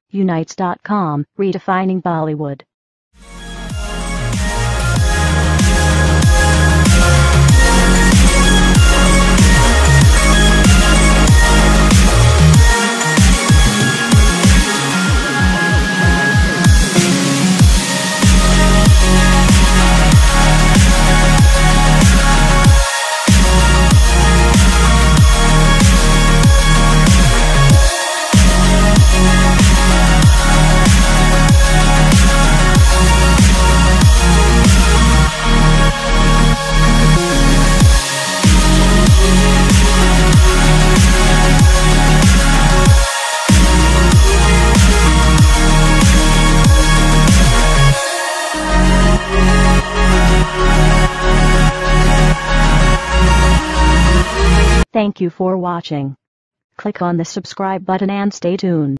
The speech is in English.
Unites.com, redefining Bollywood. Thank you for watching. Click on the subscribe button and stay tuned.